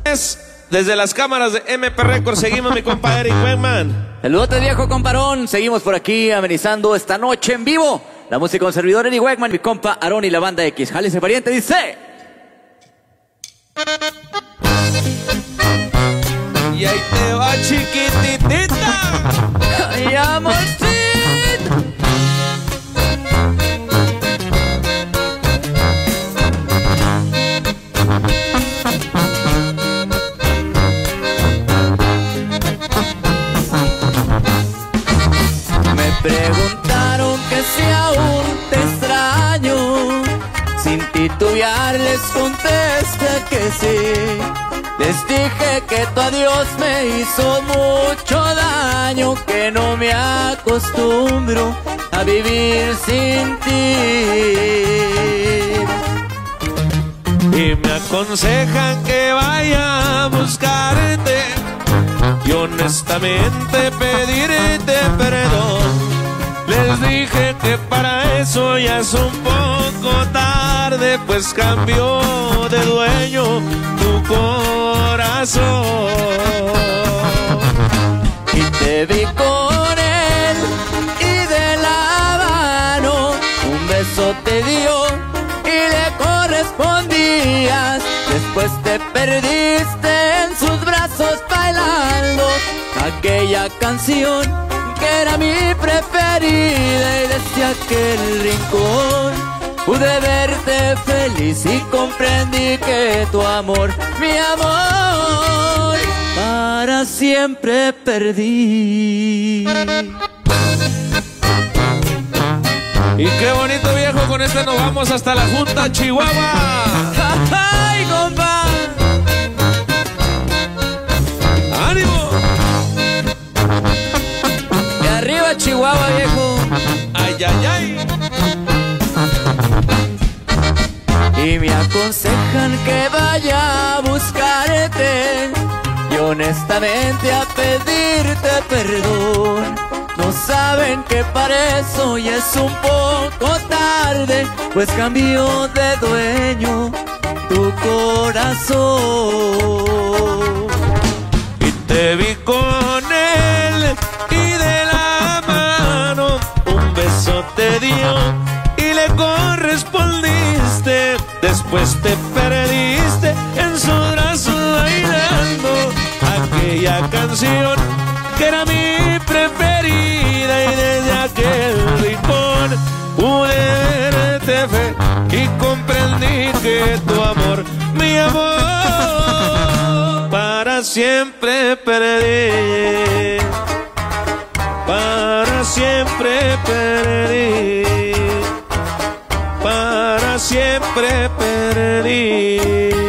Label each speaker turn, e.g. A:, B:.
A: Desde las cámaras de MP Records seguimos, mi compa Eric Wegman.
B: Saludote, viejo comparón. Seguimos por aquí amenizando esta noche en vivo. La música con servidor Eric Wegman, mi compa Aarón y la banda X. Jálese pariente, dice.
A: Y ahí te va, chiquititita.
B: Ay, amorcito. Me preguntaron que si aún te extraño. Sin titubear les contesté que sí. Les dije que tu adiós me hizo mucho daño, que no me acostumbro a vivir sin ti.
A: Y me aconsejan que vaya a buscarte y honestamente pedirte perdón. Les dije que para eso ya es un poco tarde, pues cambió de dueño tu corazón.
B: Y te vi con él y de la mano un beso te dio y le correspondías. Después te perdiste en sus brazos bailando aquella canción que era mi preferida, y desde aquel rincón pude verte feliz y comprendí que tu amor, mi amor, para siempre perdí.
A: Y qué bonito, viejo, con este nos vamos hasta la Junta, Chihuahua.
B: ¡Ay, compa!
A: ¡Ánimo!
B: De arriba, Chihuahua, viejo.
A: ¡Ay, ay, ay!
B: Y me aconsejan que vaya a buscarte y honestamente a pedirte perdón. No saben que para eso ya es un poco tarde, pues cambió de dueño tu corazón.
A: Y te vi con él y de la mano un beso te dio y le correspondiste. Después te perdiste en sus brazos bailando aquella canción que era mi preferida, y desde aquel rincón pude verte y comprendí que tu amor, mi amor, para siempre perdí, para siempre perdí, para siempre perdí.